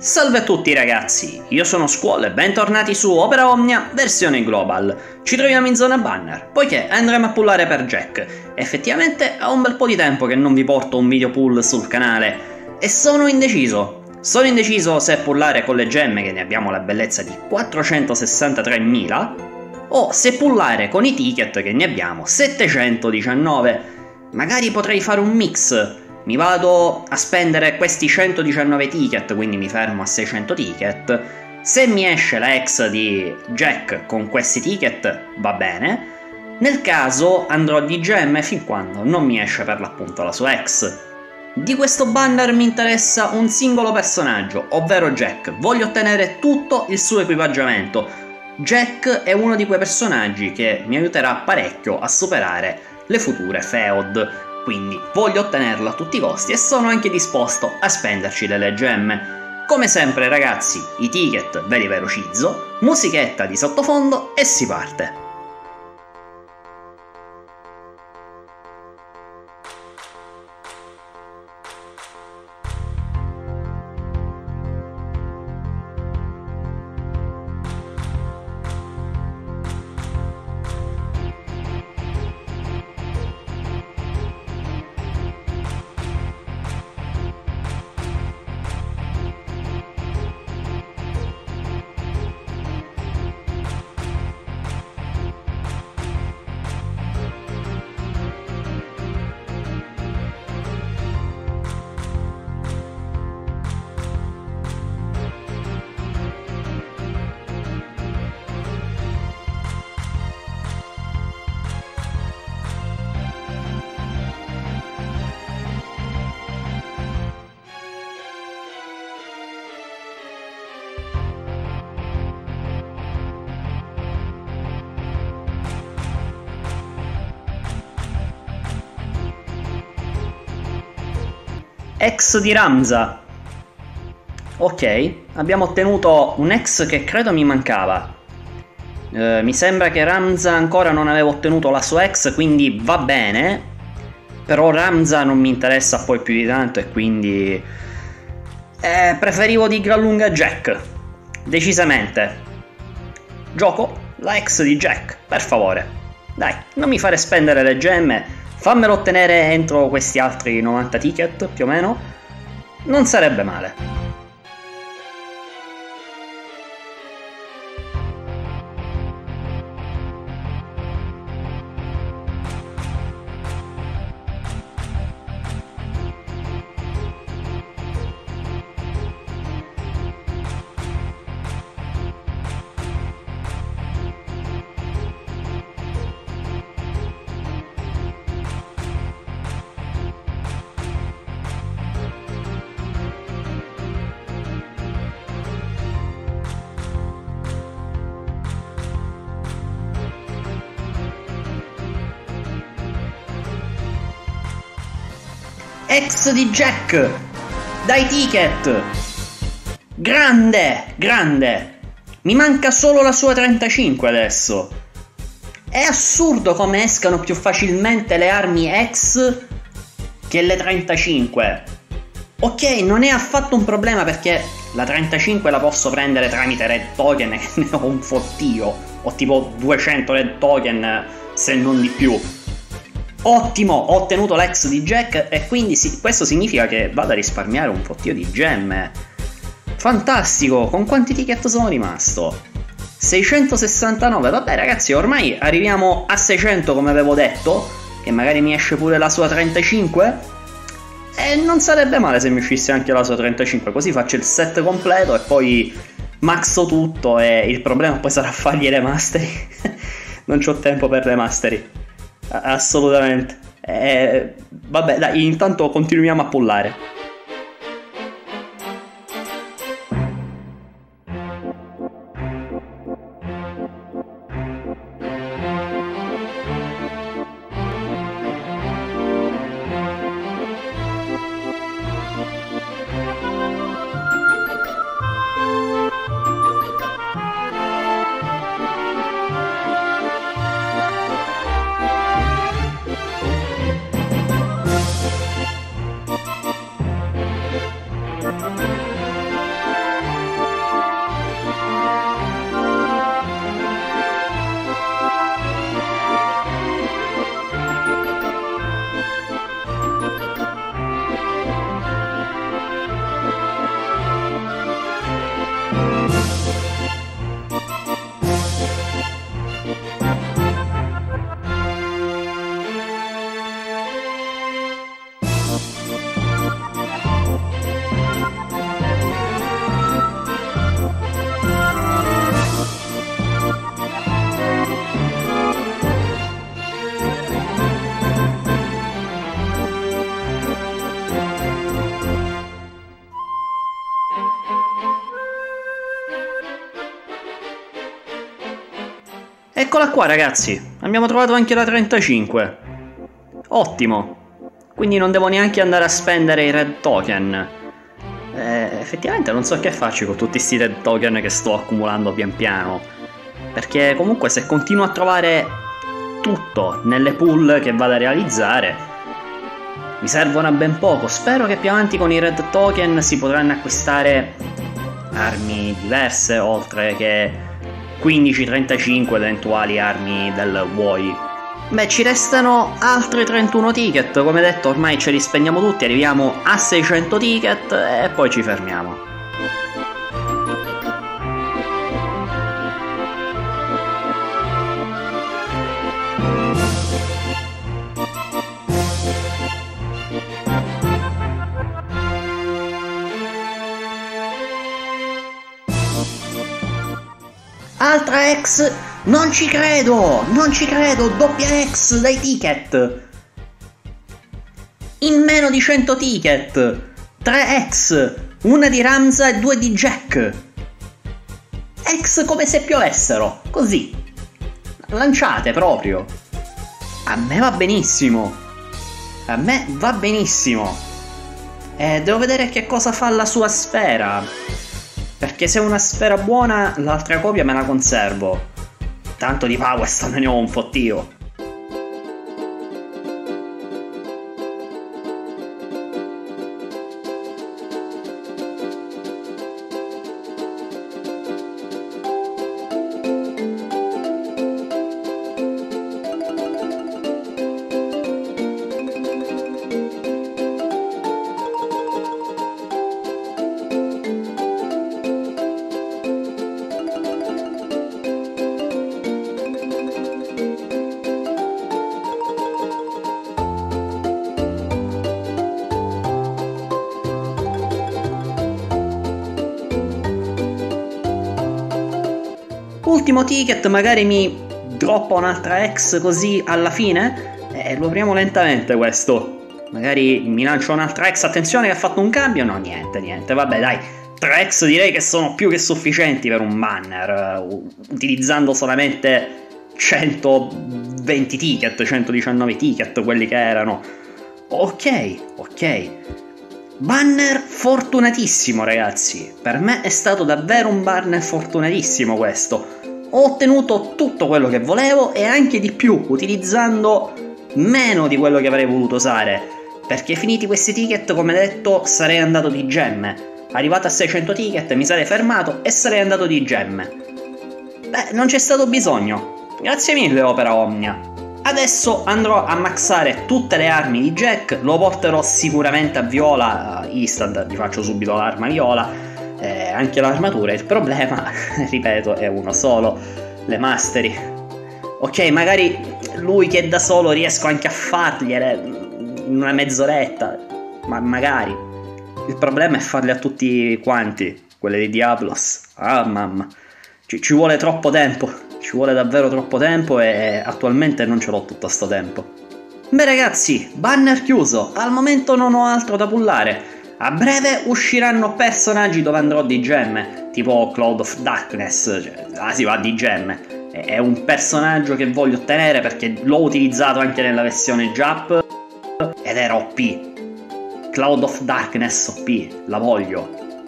Salve a tutti ragazzi, io sono Squall e bentornati su Opera Omnia versione Global. Ci troviamo in zona banner, poiché andremo a pullare per Jack. Effettivamente è un bel po' di tempo che non vi porto un video pull sul canale e sono indeciso. Sono indeciso se pullare con le gemme, che ne abbiamo la bellezza di 463.000, o se pullare con i ticket, che ne abbiamo 719. Magari potrei fare un mix. Mi vado a spendere questi 119 ticket, quindi mi fermo a 600 ticket. Se mi esce la X di Jack con questi ticket, va bene. Nel caso andrò di gemme fin quando non mi esce per l'appunto la sua X. Di questo banner mi interessa un singolo personaggio, ovvero Jack. Voglio ottenere tutto il suo equipaggiamento. Jack è uno di quei personaggi che mi aiuterà parecchio a superare le future feud. Quindi voglio ottenerlo a tutti i costi e sono anche disposto a spenderci delle gemme. Come sempre ragazzi, i ticket ve li velocizzo, musichetta di sottofondo e si parte. Ex di Ramza. Ok, abbiamo ottenuto un ex che credo mi mancava. Mi sembra che Ramza ancora non avevo ottenuto la sua ex, quindi va bene. Però Ramza non mi interessa poi più di tanto e quindi preferivo di gran lunga Jack. Decisamente. Gioco la ex di Jack, per favore. Dai, non mi fare spendere le gemme. Fammelo ottenere entro questi altri 90 ticket, più o meno. Non sarebbe male. Ex di Jack, dai ticket. Grande, grande. Mi manca solo la sua 35 adesso. È assurdo come escano più facilmente le armi X che le 35. Ok, non è affatto un problema perché la 35 la posso prendere tramite red token, che ne ho un fottio. Ho tipo 200 red token, se non di più. Ottimo, ho ottenuto l'ex di Jack e quindi questo significa che vado a risparmiare un fottio di gemme. Fantastico, con quanti ticket sono rimasto? 669, vabbè ragazzi, ormai arriviamo a 600 come avevo detto, che magari mi esce pure la sua 35. E non sarebbe male se mi uscisse anche la sua 35, così faccio il set completo e poi maxo tutto e il problema poi sarà fargli le mastery. Non c'ho tempo per le mastery. Assolutamente. Vabbè, dai, intanto continuiamo a pullare. Eccola qua ragazzi, abbiamo trovato anche la 35. Ottimo. Quindi non devo neanche andare a spendere i red token. Effettivamente non so che farci con tutti questi red token che sto accumulando pian piano. Perché comunque se continuo a trovare tutto nelle pool che vado a realizzare, mi servono a ben poco. Spero che più avanti con i red token si potranno acquistare armi diverse, oltre che 15-35 eventuali armi del WoI. Beh, ci restano altri 31 ticket, come detto ormai ce li spendiamo tutti, arriviamo a 600 ticket e poi ci fermiamo. Altra X? Non ci credo! Non ci credo! Doppia X dai ticket! In meno di 100 ticket! 3 X! Una di Ramza e 2 di Jack! X come se piovessero! Così! Lanciate proprio! A me va benissimo! A me va benissimo! Devo vedere che cosa fa la sua sfera! Perché se è una sfera buona, l'altra copia me la conservo. Tanto di Power Stone ne ho un fottio. Ultimo ticket, magari mi droppa un'altra X così alla fine. Lo apriamo lentamente questo. Magari mi lancio un'altra X. Attenzione che ha fatto un cambio. No, niente. Vabbè, dai. 3 X direi che sono più che sufficienti per un banner. Utilizzando solamente 120 ticket, 119 ticket, quelli che erano. Ok. Banner fortunatissimo ragazzi, per me è stato davvero un banner fortunatissimo questo. Ho ottenuto tutto quello che volevo e anche di più, utilizzando meno di quello che avrei voluto usare, perché finiti questi ticket, come detto, sarei andato di gemme. Arrivato a 600 ticket mi sarei fermato e sarei andato di gemme. Beh, non c'è stato bisogno. Grazie mille Opera Omnia. Adesso andrò a maxare tutte le armi di Jack, lo porterò sicuramente a viola, instant, gli faccio subito l'arma viola, anche l'armatura. Il problema, ripeto, è uno solo, le mastery. Ok, magari lui che da solo riesco anche a fargliele in una mezz'oretta, ma magari. Il problema è farle a tutti quanti, quelle di Diablos. Ah mamma, ci vuole troppo tempo. Ci vuole davvero troppo tempo e attualmente non ce l'ho tutto sto tempo. Beh ragazzi, banner chiuso, al momento non ho altro da pullare. A breve usciranno personaggi dove andrò di gemme, tipo Cloud of Darkness, cioè, si va di gemme. È un personaggio che voglio ottenere perché l'ho utilizzato anche nella versione Jap ed era OP. Cloud of Darkness OP, la voglio.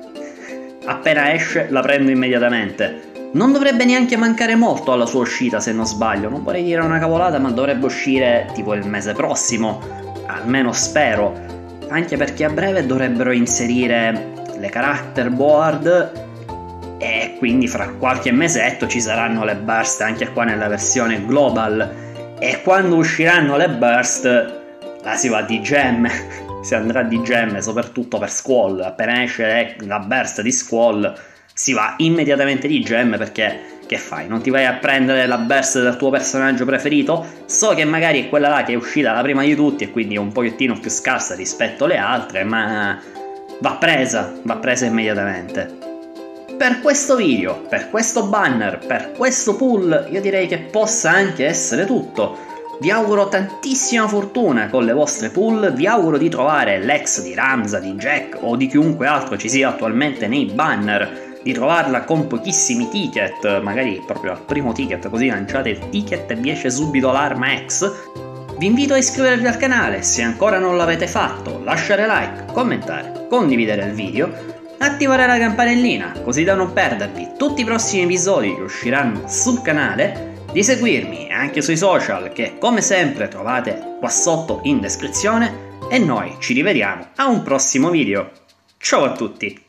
Appena esce la prendo immediatamente. Non dovrebbe neanche mancare molto alla sua uscita, se non sbaglio. Non vorrei dire una cavolata, ma dovrebbe uscire tipo il mese prossimo. Almeno spero. Anche perché a breve dovrebbero inserire le character board e quindi fra qualche mesetto ci saranno le burst anche qua nella versione global. E quando usciranno le burst, là si va di gemme. Si andrà di gemme, soprattutto per Squall. Appena esce la burst di Squall si va immediatamente di gemme, perché che fai? Non ti vai a prendere la burst del tuo personaggio preferito? So che magari è quella là che è uscita la prima di tutti e quindi è un pochettino più scarsa rispetto alle altre, ma va presa immediatamente. Per questo video, per questo banner, per questo pull, io direi che possa anche essere tutto. Vi auguro tantissima fortuna con le vostre pull, vi auguro di trovare l'ex di Ramza, di Jack o di chiunque altro ci sia attualmente nei banner. di trovarla con pochissimi ticket, magari proprio al primo ticket, così lanciate il ticket e vi esce subito l'arma X. Vi invito a iscrivervi al canale se ancora non l'avete fatto, lasciare like, commentare, condividere il video, attivare la campanellina così da non perdervi tutti i prossimi episodi che usciranno sul canale, di seguirmi anche sui social che come sempre trovate qua sotto in descrizione e noi ci rivediamo a un prossimo video. Ciao a tutti!